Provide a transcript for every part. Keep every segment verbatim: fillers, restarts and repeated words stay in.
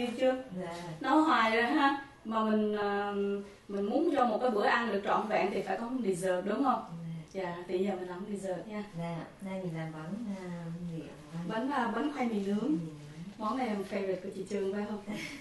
gì chưa? Dạ. Nấu hoài rồi ha. Mà mình mình muốn cho một cái bữa ăn được trọn vẹn thì phải có một dessert đúng không? Dạ. Dạ, thì giờ mình làm dessert nha. Dạ, nay mình làm bánh uh, miệng bánh uh, bánh khoai mì nướng. Ừ. Món này là favorite của chị Trương phải không?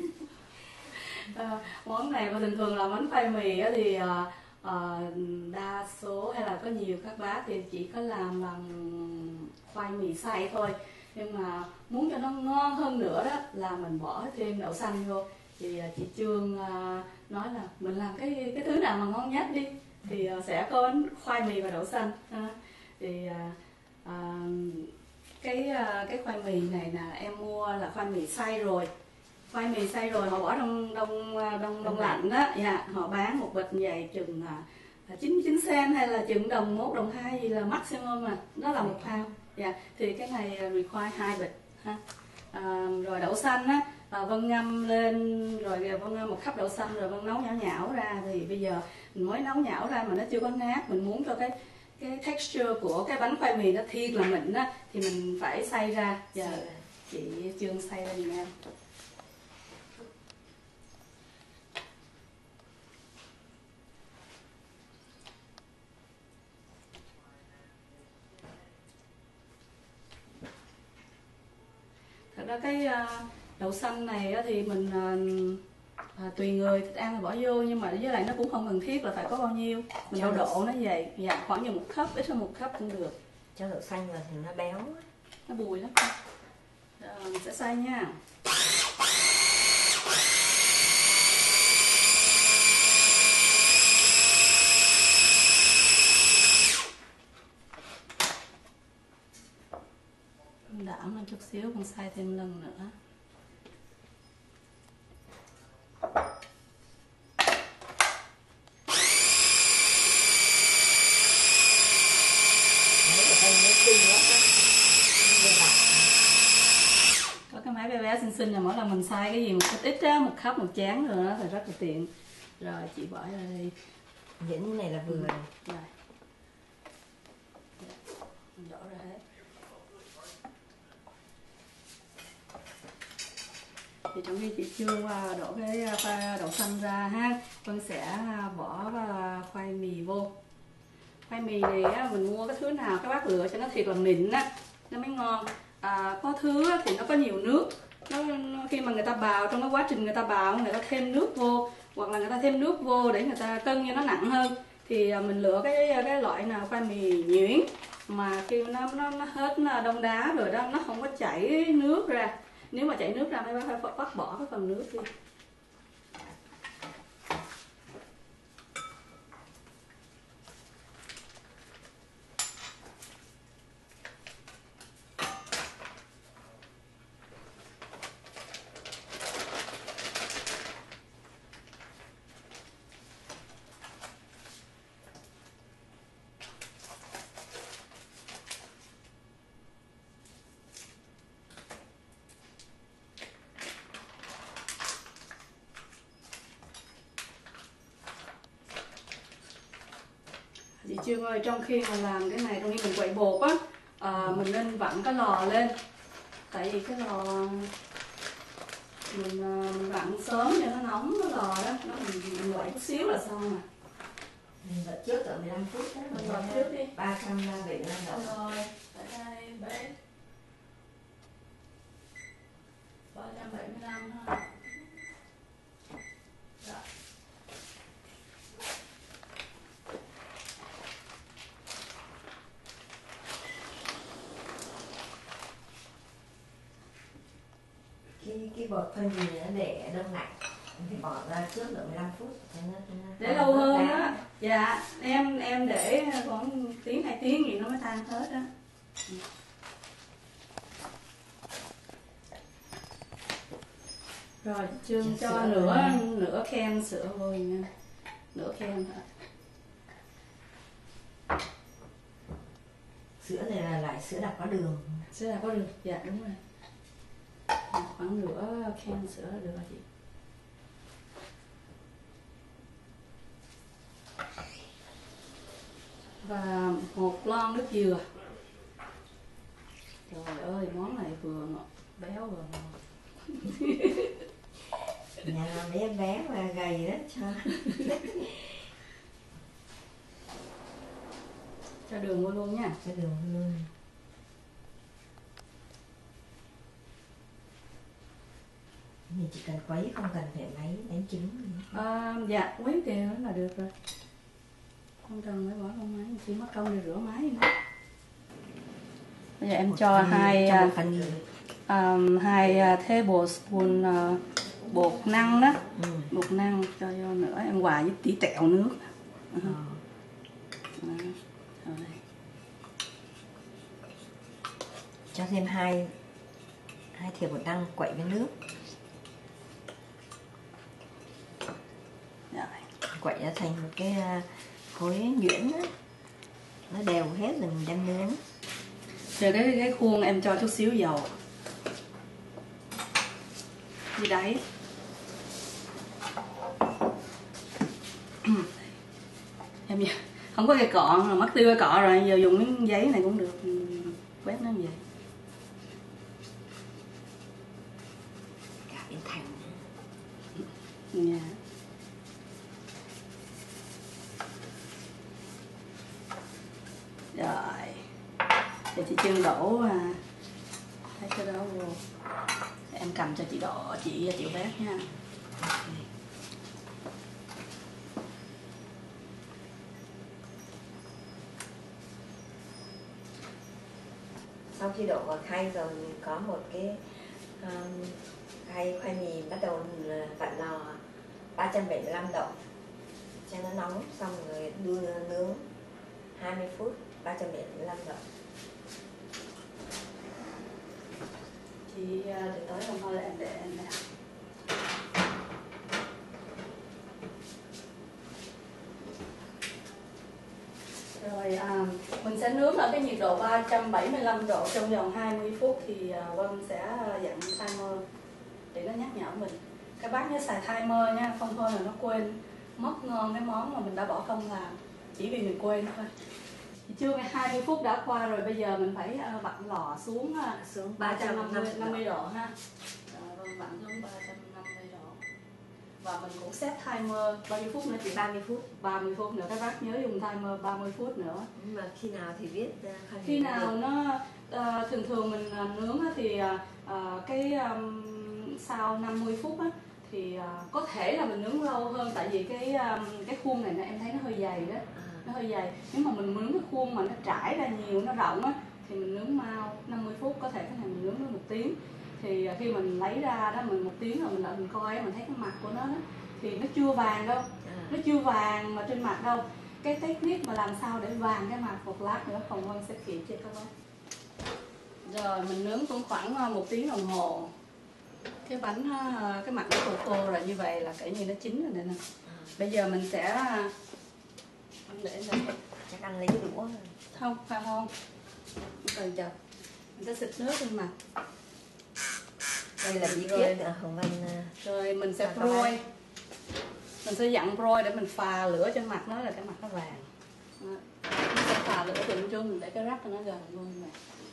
uh, món này mà thường thường là bánh khoai mì thì uh, uh, đa số hay là có nhiều các bác thì chỉ có làm bằng khoai mì xay thôi, nhưng mà muốn cho nó ngon hơn nữa đó là mình bỏ thêm đậu xanh vô. Thì uh, chị Trương uh, nói là mình làm cái cái thứ nào mà ngon nhất đi thì uh, sẽ có khoai mì và đậu xanh. Uh, thì uh, uh, cái uh, cái khoai mì này là em mua là khoai mì xay rồi, khoai mì xay rồi họ bỏ trong đông đông đông lạnh đó. Dạ, họ bán một bịch vậy chừng là chín mươi chín cent hay là chừng đồng một đồng hai gì là maximum mà đó là một pound. Dạ, thì cái này require hai bịch ha. À, rồi đậu xanh á, à, Vân ngâm lên rồi Vân ngâm một khắp đậu xanh rồi Vân nấu nhão nhão ra. Thì bây giờ mình mới nấu nhão ra mà nó chưa có nát, mình muốn cho cái cái texture của cái bánh khoai mì nó thiệt là mịn á thì mình phải xay ra. Giờ chị Trương xay ra giùm em. Thật ra cái đậu xanh này thì mình à, tùy người thích ăn thì bỏ vô, nhưng mà với lại nó cũng không cần thiết là phải có bao nhiêu, mình độ độ nó vậy. Dạ, khoảng như một cup, ít hơn một cup cũng được. Cho đậu xanh vào thì nó béo, nó bùi lắm. Rồi, mình sẽ xay nha. Đảo lên chút xíu, con xay thêm lần nữa. Có cái máy bé bé xinh xinh là mỗi lần mình xay cái gì một ít ít á, một khắp một chén rồi đó thì rất là tiện. Rồi chị bỏ ra đây. Những cái này là vừa rồi. Rồi. Mình đổ ra hết. Thì trong khi chị Trương đổ cái đậu xanh ra ha, Vân sẽ bỏ khoai mì vô. Khoai mì này á, mình mua cái thứ nào các bác lựa cho nó thiệt là mịn á, nó mới ngon. À, có thứ á, thì nó có nhiều nước, nó, nó khi mà người ta bào, trong cái quá trình người ta bào người ta thêm nước vô, hoặc là người ta thêm nước vô để người ta cân cho nó nặng hơn. Thì mình lựa cái cái loại nào khoai mì nhuyễn mà khi nó nó, nó hết đông đá rồi đó, nó không có chảy nước ra. Nếu mà chảy nước ra mấy bác phải bắt bỏ cái phần nước đi. Chị Trương ơi, trong khi mà làm cái này, trong khi mình quậy bột á, à, mình nên vặn cái lò lên. Tại vì cái lò mình, mình vặn sớm cho nó nóng cái lò đó, nó mình, mình quậy chút xíu là xong rồi. Mình vặn trước ở mười lăm phút đó. Mình vặn trước đi. ba trăm bảy mươi lăm độ. Rồi, tại đây bếp ba trăm bảy mươi lăm ha. Rồi. Cái, cái bột khoai mì nó để đông lạnh thì bỏ ra trước độ mười lăm phút cho nó, nó để lâu hơn á. Dạ, em em để khoảng tiếng hai tiếng gì nó mới tan hết á. Rồi Trương cho sữa nửa này. nửa can sữa vô nha, nửa can thôi. Sữa này là loại sữa đặc có đường. Sữa đặc có đường, dạ đúng rồi. Khoảng nửa can sữa là được rồi chị. Và một lon nước dừa. Trời ơi, món này vừa ngọt béo vừa ngon. Nhà nào mấy em bé mà gầy đó cho cho đường vô luôn nha. cho đường luôn. Mình chỉ cần quấy, không cần phải máy đánh trứng. À, dạ quấy kìa là được rồi, không cần phải bỏ trong máy, chỉ mất công để rửa máy nữa. Bây giờ em Một cho phần- hai cho một phần um, hai uh, tablespoon uh, bột năng đó, ừ. bột năng cho vô nữa, em hòa với tí tẹo nước. Uh -huh. Ờ. Đó, đây. Cho thêm hai hai thìa bột năng quậy với nước. Rồi. Quậy ra thành một cái khối nhuyễn đó. Nó đều hết rồi mình đem nướng. Rồi cái cái khuôn em cho chút xíu dầu dưới đáy. Em không có cây cọ, mà mất tiêu cây cọ rồi, giờ dùng miếng giấy này cũng được, quét nó như vậy. Cả biến thành. Yeah. Rồi, để chị Trương đổ thấy cái đó vô, em cầm cho chị đổ, chị chịu vét nha. Okay. Sau khi đổ vào khay rồi mình có một cái um, khay khoai mì bắt đầu vặn lò ba trăm bảy mươi lăm độ cho nó nóng, xong rồi đưa nướng hai mươi phút ba trăm bảy mươi lăm độ. Chị từ tới không thôi là em để em làm. Rồi à, mình sẽ nướng ở cái nhiệt độ ba trăm bảy mươi lăm độ trong vòng hai mươi phút thì à, Vân sẽ dặn timer để nó nhắc nhở mình. Các bác nhớ xài timer nha, không thôi là nó quên mất ngon cái món mà mình đã bỏ công làm chỉ vì mình quên thôi. Thì chưa hai mươi phút đã qua rồi, bây giờ mình phải vặn lò xuống xuống ba trăm năm mươi độ ha. Rồi Vân vặn xuống ba trăm năm mươi độ. Và mình cũng set timer bao nhiêu phút nữa chị? ba mươi phút. ba mươi phút nữa, các bác nhớ dùng timer ba mươi phút nữa. Nhưng mà khi nào thì viết uh, khi nào được. Nó uh, thường thường mình uh, nướng thì uh, cái um, sau năm mươi phút á, thì uh, có thể là mình nướng lâu hơn, tại vì cái um, cái khuôn này em thấy nó hơi dày đó, à. Nó hơi dày. Nếu mà mình nướng cái khuôn mà nó trải ra nhiều, nó rộng á, thì mình nướng mau năm mươi phút, có thể cái này mình nướng nó một tiếng. Thì uh, khi mình lấy ra đó, mình một tiếng rồi mình đợi mình coi, mình thấy cái mặt của nó đó, thì nó chưa vàng đâu, à. Nó chưa vàng mà trên mặt đâu. Cái technique mà làm sao để vàng cái mặt một lát nữa Hồng Vân sẽ chỉ cho các bác. Rồi mình nướng cũng khoảng một tiếng đồng hồ. Cái bánh, cái mặt nó khô khô rồi, như vậy là kể như nó chín rồi nè. À. Bây giờ mình sẽ để lên. Chắc ăn lấy cái đũa rồi. Không, phải không? Từ chờ. Mình sẽ xịt nước lên mặt. Đây là bí quyết Hồng Vân. Rồi mình sẽ broil. Mình sẽ dặn broil để mình phà lửa trên mặt nó là cái mặt nó vàng. Đó. Mình sẽ phà lửa từ bên trên, mình để cái rắc cho nó gần luôn này.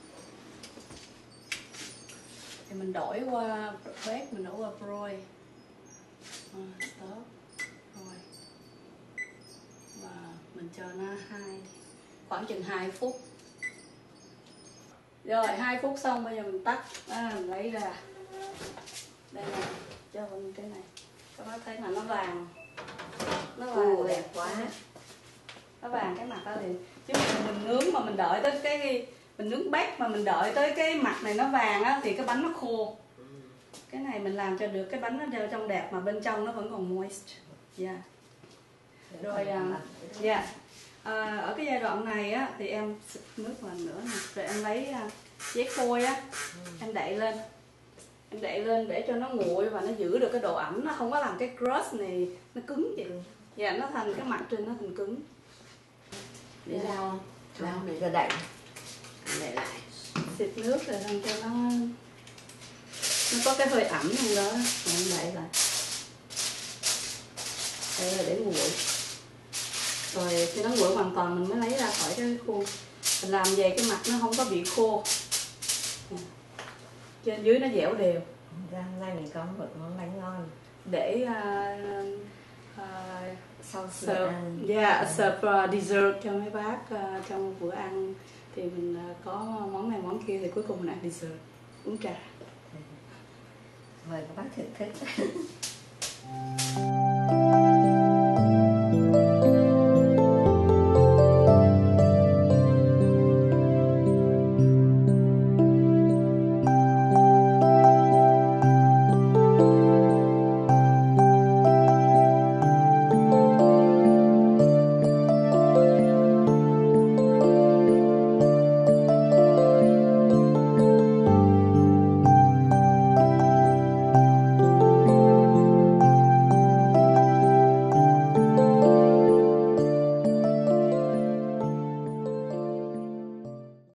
Thì mình đổi qua bếp, mình đổi qua broil. À, stop. Rồi. Và mình cho nó hai khoảng chừng hai phút. Rồi hai phút xong bây giờ mình tắt, à, mình lấy ra. Đây nè, cho mình cái này. Các bác thấy là nó vàng. Nó vàng Ồ, đẹp quá. Nó vàng cái mặt đó liền. Chứ mình, mình nướng mà mình đợi tới cái mình nướng bát mà mình đợi tới cái mặt này nó vàng á thì cái bánh nó khô. Cái này mình làm cho được cái bánh nó đều trong đẹp mà bên trong nó vẫn còn moist. Yeah. Rồi dạ. Uh, yeah. uh, ở cái giai đoạn này á thì em xịt nước lần nữa nè. Rồi em lấy uh, giấy phôi á, em đậy lên. Em đậy lên để cho nó nguội và nó giữ được cái độ ẩm, nó không có làm cái crust này nó cứng chị. Dạ, yeah, nó thành cái mặt trên nó thành cứng. Để lao, lao để cho đậy. Đậy lại. Xịt nước rồi làm cho nó nó có cái hơi ẩm trong đó, rồi em đậy lại. Đây là để nguội. Rồi khi nó nguội hoàn toàn mình mới lấy ra khỏi cái khuôn. Mình làm về cái mặt nó không có bị khô. Trên dưới nó dẻo đều. Ra hôm nay mình có một món bánh ngon. để uh, uh, sau khi serve, ăn yeah, serve uh, dessert cho mấy bác uh, trong bữa ăn. Thì mình uh, có món này món kia, thì cuối cùng mình ăn dessert, uống trà. Mời các bác thưởng thức.